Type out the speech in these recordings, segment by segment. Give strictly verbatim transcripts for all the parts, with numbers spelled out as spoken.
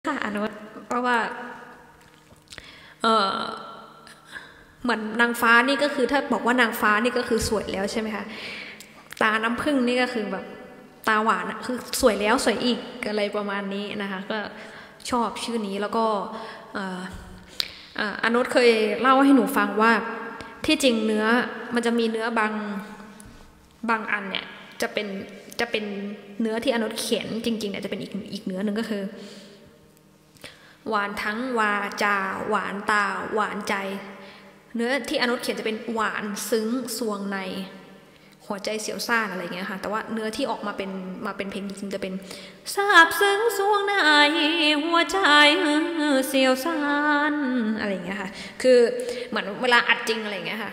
ค่ะอนุเพราะว่าเออเหมือนนางฟ้านี่ก็คือถ้าบอกว่านางฟ้านี่ก็คือสวยแล้วใช่ไหมคะตาน้ำผึ้งนี่ก็คือแบบตาหวานคือสวยแล้วสวยอีกอะไรประมาณนี้นะคะก็ชอบชื่อนี้แล้วก็อนุชเคยเล่าให้หนูฟังว่าที่จริงเนื้อมันจะมีเนื้อบางบางอันเนี่ยจะเป็นจะเป็นเนื้อที่อนุชเขียนจริงๆเนี่ยจะเป็นอีกอีกเนื้อหนึ่งก็คือหวานทั้งวาจาหวานตาหวานใจเนื้อที่อนุชเขียนจะเป็นหวานซึ้งสวงในหัวใจเสียวซ่านอะไรเงี้ยค่ะแต่ว่าเนื้อที่ออกมาเป็นมาเป็นเพลงจริงๆจะเป็นซาบซึ้งสวงในหัวใจเสียวซ่านอะไรเงี้ยค่ะคือเหมือนเวลาอัดจริงอะไรเงี้ยค่ะ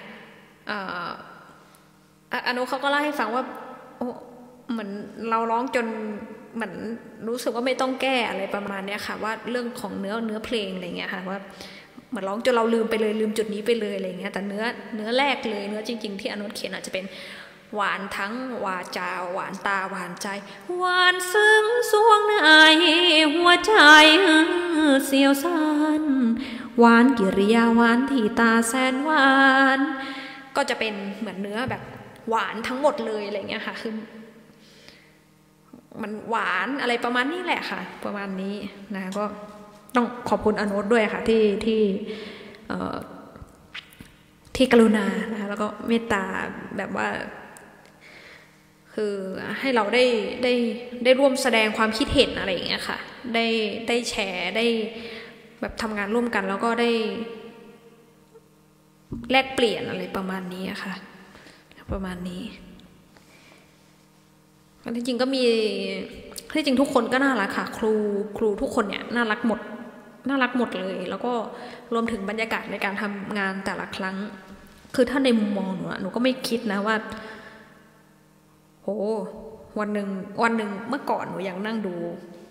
อนุเขาก็เล่าให้ฟังว่าโอ้เหมือนเราร้องจนเหมือนรู้สึกว่าไม่ต้องแก้อะไรประมาณนี้ค่ะว่าเรื่องของเนื้อเนื้อเพลงอะไรเงี้ยค่ะว่าเหมือนร้องจนเราลืมไปเลยลืมจุดนี้ไปเลยอะไรเงี้ยแต่เนื้อเนื้อแรกเลยเนื้อจริงๆที่อนุเขียนอาจจะเป็นหวานทั้งวาจาหวานตาหวานใจหวานซึ้งสวงในหัวใจเสียวซ่านหวานกิริยาหวานที่ตาแสนหวานก็จะเป็นเหมือนเนื้อแบบหวานทั้งหมดเลยอะไรเงี้ยค่ะคือมันหวานอะไรประมาณนี้แหละค่ะประมาณนี้นะก็ต้องขอบคุณอนุชด้วยค่ะที่ที่ที่กรุณานะคะแล้วก็เมตตาแบบว่าคือให้เราได้ได้ได้ร่วมแสดงความคิดเห็นอะไรอย่างเงี้ยค่ะได้ได้แชร์ได้แบบทำงานร่วมกันแล้วก็ได้แลกเปลี่ยนอะไรประมาณนี้ค่ะประมาณนี้ที่จริงก็มีที่จริงทุกคนก็น่ารักค่ะครูครูทุกคนเนี่ยน่ารักหมดน่ารักหมดเลยแล้วก็รวมถึงบรรยากาศในการทำงานแต่ละครั้งคือถ้าในมุมมองหนูหนูก็ไม่คิดนะว่าโอ้วันหนึ่งวันหนึ่งเมื่อก่อนหนูยังนั่งดู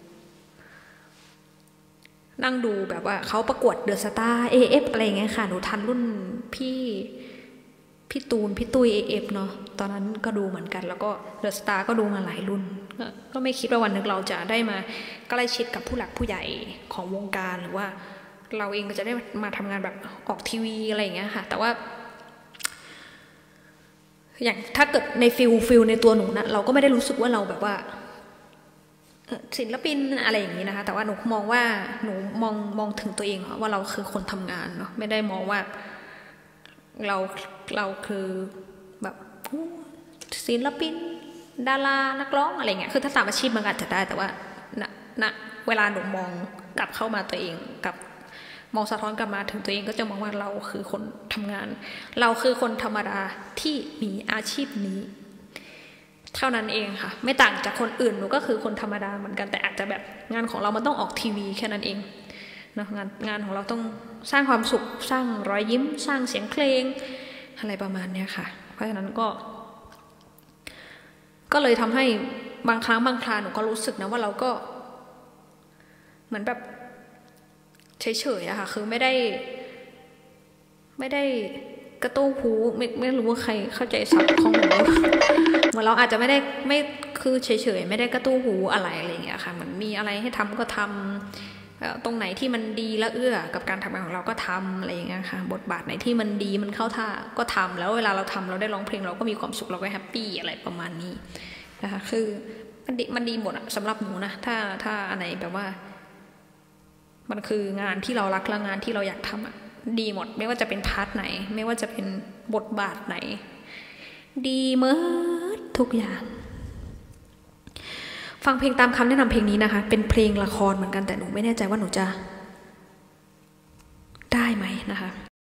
นั่งดูแบบว่าเขาประกวดเดอะสตาร์เอเอฟอะไรเงี้ยค่ะหนูทันรุ่นพี่พี่ตูนพี่ตุ้ยเอเอฟเนาะตอนนั้นก็ดูเหมือนกันแล้วก็เดอะสตาร์ก็ดูมาหลายรุ่นก็ไม่คิดว่าวันหนึ่งเราจะได้มาใกล้ชิดกับผู้หลักผู้ใหญ่ของวงการหรือว่าเราเองก็จะได้มาทำงานแบบออกทีวีอะไรอย่างเงี้ยค่ะแต่ว่าอย่างถ้าเกิดในฟิลฟิลในตัวหนูนะเราก็ไม่ได้รู้สึกว่าเราแบบว่าศิลปินอะไรอย่างนี้นะคะแต่ว่าหนูมองว่าหนูมองมองถึงตัวเองว่าเราคือคนทำงานเนาะไม่ได้มองว่าเราเราคือแบบศิลปินดารานักร้องอะไรเงี้ยคือถ้าตามอาชีพมันอาจจะได้แต่ว่าณณเวลาหนูมองกลับเข้ามาตัวเองกับมองสะท้อนกลับมาถึงตัวเองก็จะมองว่าเราคือคนทำงานเราคือคนธรรมดาที่มีอาชีพนี้เท่านั้นเองค่ะไม่ต่างจากคนอื่นหนูก็คือคนธรรมดาเหมือนกันแต่อาจจะแบบงานของเรามันต้องออกทีวีแค่นั้นเองนะงานงานของเราต้องสร้างความสุขสร้างรอยยิ้มสร้างเสียงเพลงอะไรประมาณนี้ค่ะเพราะฉะนั้นก็ก็เลยทำให้บางครั้งบางคราหนูก็รู้สึกนะว่าเราก็เหมือนแบบเฉยๆอะค่ะคือไม่ได้ไม่ได้กระตู้หูไม่ไม่รู้ว่าใครเข้าใจศัพท์ของหนูเหมือนเราอาจจะไม่ได้ไม่คือเฉยๆไม่ได้กระตู้หูอะไรอะไรอย่างเงี้ยค่ะเหมือนมีอะไรให้ทำก็ทำตรงไหนที่มันดีและเอื้อกับการทำงานของเราก็ทำอะไรอย่างเงี้ยค่ะบทบาทไหนที่มันดีมันเข้าท่าก็ทำแล้วเวลาเราทำเราได้ร้องเพลงเราก็มีความสุขเราก็แฮปปี้อะไรประมาณนี้นะคะคือมันดีมันดีหมดสำหรับหนูนะถ้าถ้าอันไหนแบบว่ามันคืองานที่เรารักและงานที่เราอยากทำอะดีหมดไม่ว่าจะเป็นพาร์ทไหนไม่ว่าจะเป็นบทบาทไหนดีเมื่อทุกอย่างฟังเพลงตามคำแนะนำเพลงนี้นะคะเป็นเพลงละครเหมือนกันแต่หนูไม่แน่ใจว่าหนูจะได้ไหมนะคะ